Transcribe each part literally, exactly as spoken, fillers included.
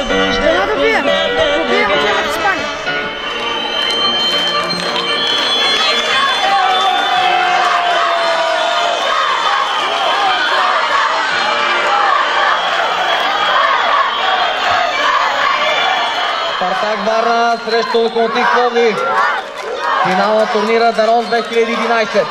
Ще да добием. Ако бием, отиваме в Испания. Спартак Варна срещу Локомотив Пловдив. Финал на турнира Данон две хиляди и единайсет.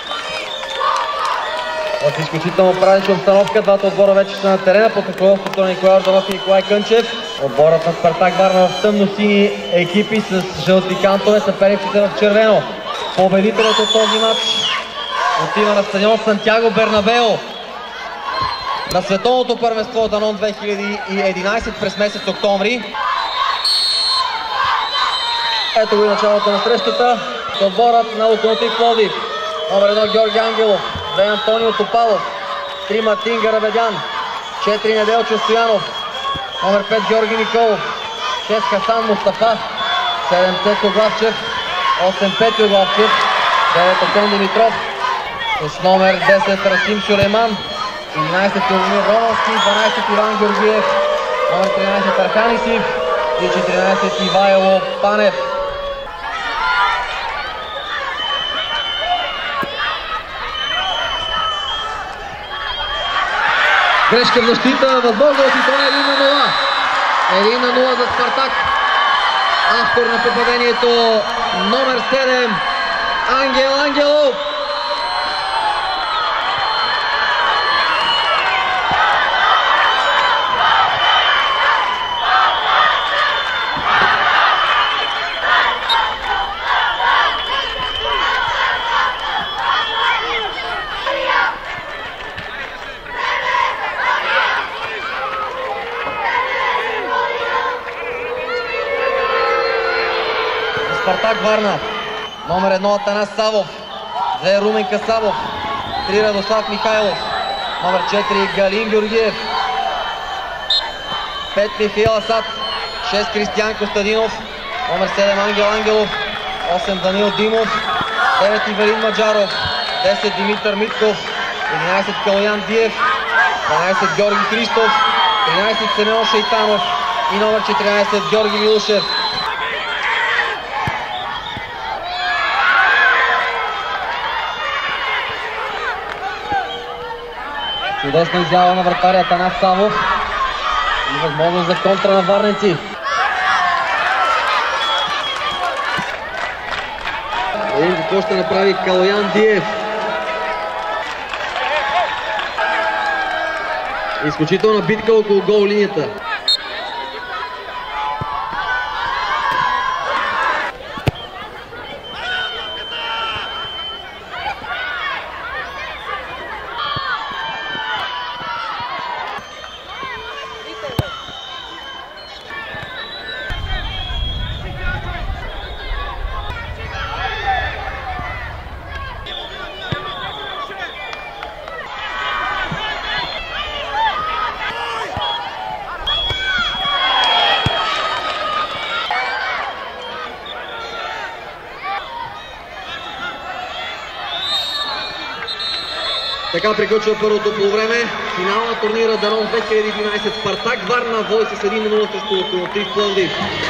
В изключително празнична обстановка двата отбора вече са на терена под ръководството на Николай Орданов и Николай Кънчев. Отборът на Спартак Варна в тъмно-сини екипи с жълти кантове, съперниците в червено. Победителят от този матч отива на стадион Сантьяго Бернабео на световното първенство Данон две хиляди и единайсет през месец октомври. Ето го и началото на срещата. Отборът на Локомотив Пловдив. Номер едно Георги Ангелов, две Антонио Топалов, три Мартин Гарабедян, четири Неделчо Стоянов, номер пет Георги Николов, шест Хасан Мустафа, седем Цецо Главчев, осем Петю Главчев, девет Атон Димитров, с номер десет Расим Сюлейман, единайсет Любомир Романски, дванайсет Иван Георгиев, номер тринайсет Архан Исив и четиринайсет Ивайло Панев. Грешка в защита, възможност и то е един на нула. един на нула за Спартак. Автор на попадението номер седем Ангел Ангелов. Спартак Варна. Номер едно Атанас Савов. две Румен Касабов. три Радослав Михайлов. Номер четири Галин Георгиев. пет Михаил Асад. шест Кристиян Костадинов. Номер седем Ангел Ангелов. осем Данил Димов. девет Ивелин Маджаров. десет Димитър Митков. единайсет Калоян Диев. дванайсет Георги Христов. тринайсет Семен Шейтанов. И номер четиринайсет Георги Милушев. Чудесна изява на вратаря Атанас Савов и възможност за контра на варненци. Видим какво ще направи Калоян Диев. Изключителна битка около гол линията. Така приключва първото полувреме. Финал на турнира Данон две хиляди и единайсет. Спартак Варна води с един на нула срещу Локомотив Пловдив.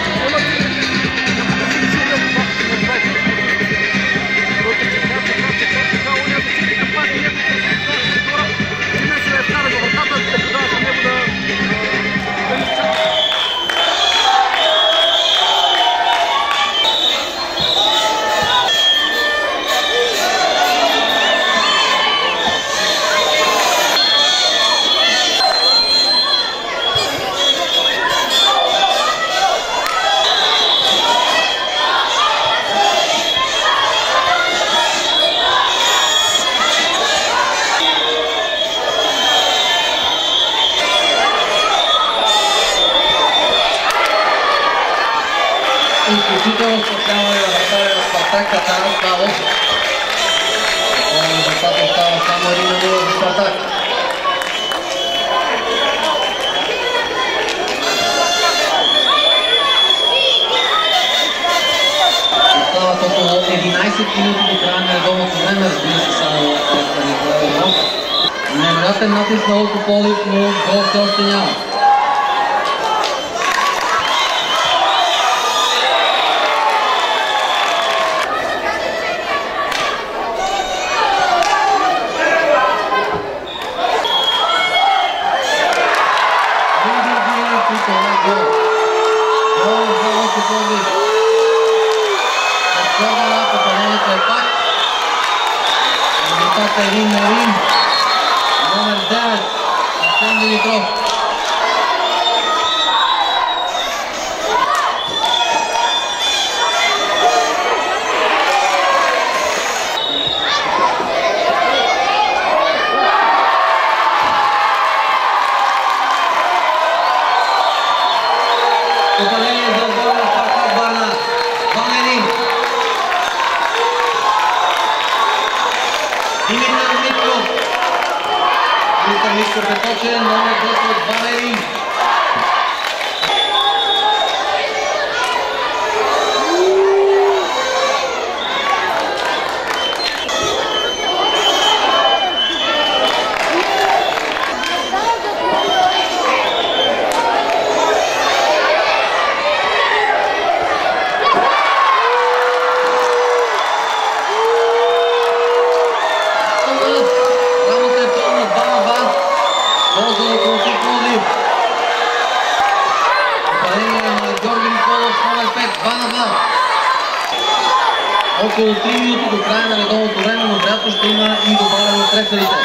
Изключително специално и на вратаря на Спартак Атанас Савов. Резултатът става само един на нула за Спартак. Остават около единайсет минути до края на редовното време, разбира се само на Николай Орданов. Невероятен натиск на Локо Пловдив, но гол все още няма. следващия момент гол. Гол за Локомотив. Отскорена, попадението е пак. Резултата е един на един. Номер девет. Асен Димитров. Попадение за отбора на Спартак Варна. два на един. Димитър Митков. Димитър Митков е точен, номер десет, два на един. Гол за Локомотив Пlovdiv. Попадение на Георги Николов, номер пет, два на два. Около три минути до края на редовното време, но вероятно ще има и добавяне от реферите.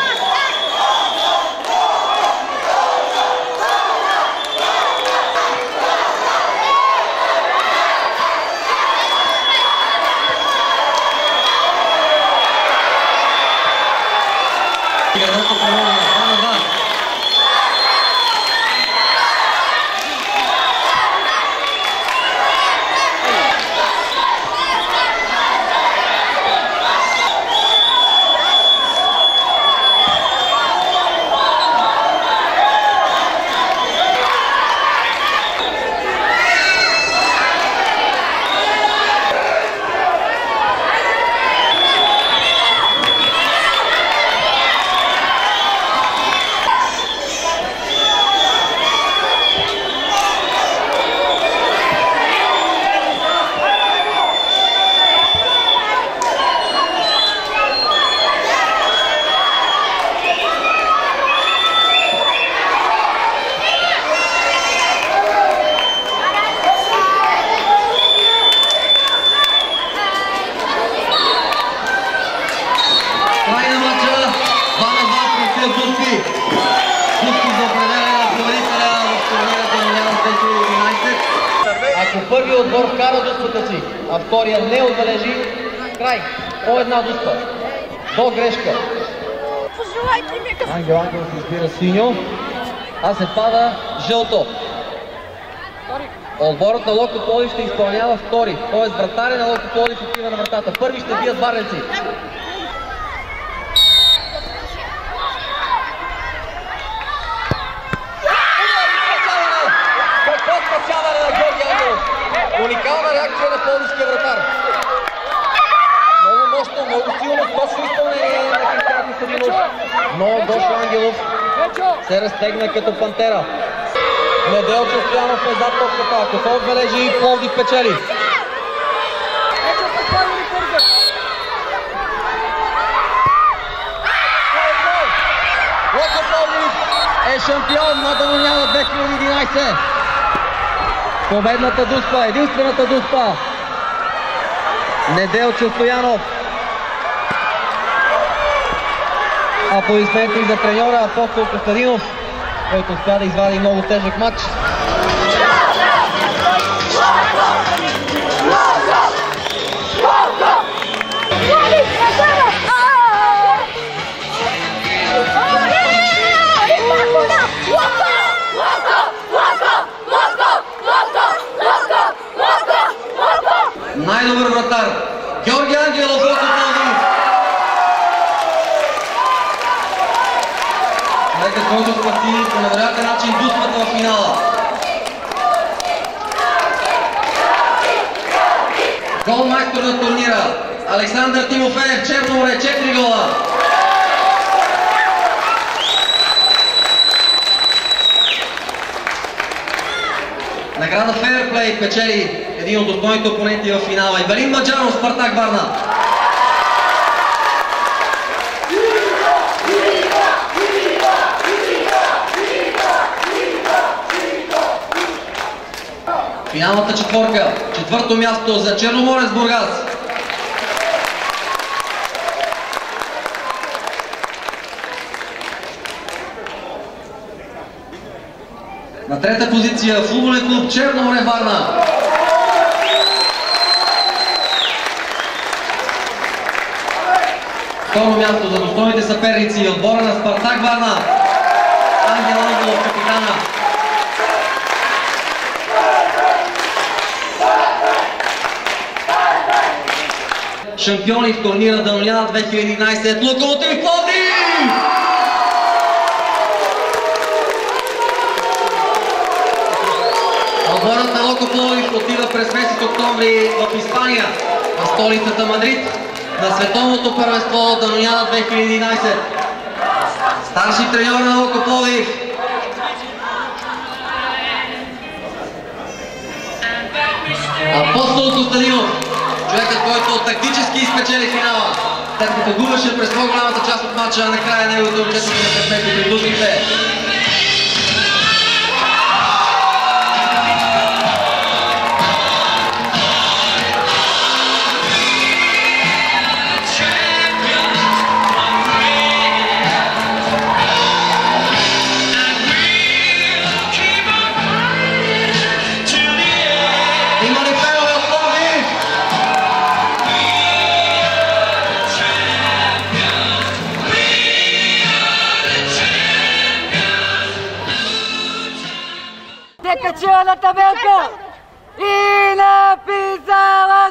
Играта помогна, два на два. Ако първият отбор вкара дуспата си, а втория не отбележи, край, по една дуспа, до грешка. Ангел Ангел се избира синьо, а се пада жълто. Отборът на Локо Пловдив ще изпълнява втори, т.е. вратаря на Локо Пловдив отива на вратата. Първи ще бият варненци. Уникална реакция на пловдивския вратар. Много мощно, много силно, точно изпълнение на Кристиан Костадинов. Но Гошо Ангелов се разтегна като пантера. Неделчо Стоянов е зад топката. Ако се отбележи, Пловдив печели. Локо Пловдив е шампион на Данониада две хиляди и единадесета. Победната дуспа, единствената дуспа. Неделчо Стоянов. Аплодисменти за треньора Апостол Костадинов, който успя да извади много тежък матч. Най-добър вратар Георги Ангелов, Локо Пловдив. Нека който спаси по невероятен начин дуспата в финала. Голмайстор на турнира Александър Тимофеев, Черно море, четири гола. Награда Фейерплей печели един от достойните опоненти в финала. Ибелин Маджаров, Спартак Варна. Финалната четворка. Четвърто място за Черноморец Бургас. На трета позиция футболен клуб Черноморе Варна. Второ място за достойните съперници отбора на Спартак Варна. Ангел Ангелов, капитана. Шампиони в турнира Данoniada две хиляди и единадесет Локомотив Пlovdiv! Отборът на Локомотив отива през месец октомври в Испания, в столицата Мадрид, на световното първенство Danoniada две хиляди и единадесет. Старши треньор на Локомотив. Апостол Костадинов, човекът, който тактически изпечели финала, след като губеше през по-голямата част от матча, а накрая неговите участници на късмети при блузките. Качила на табелка и написала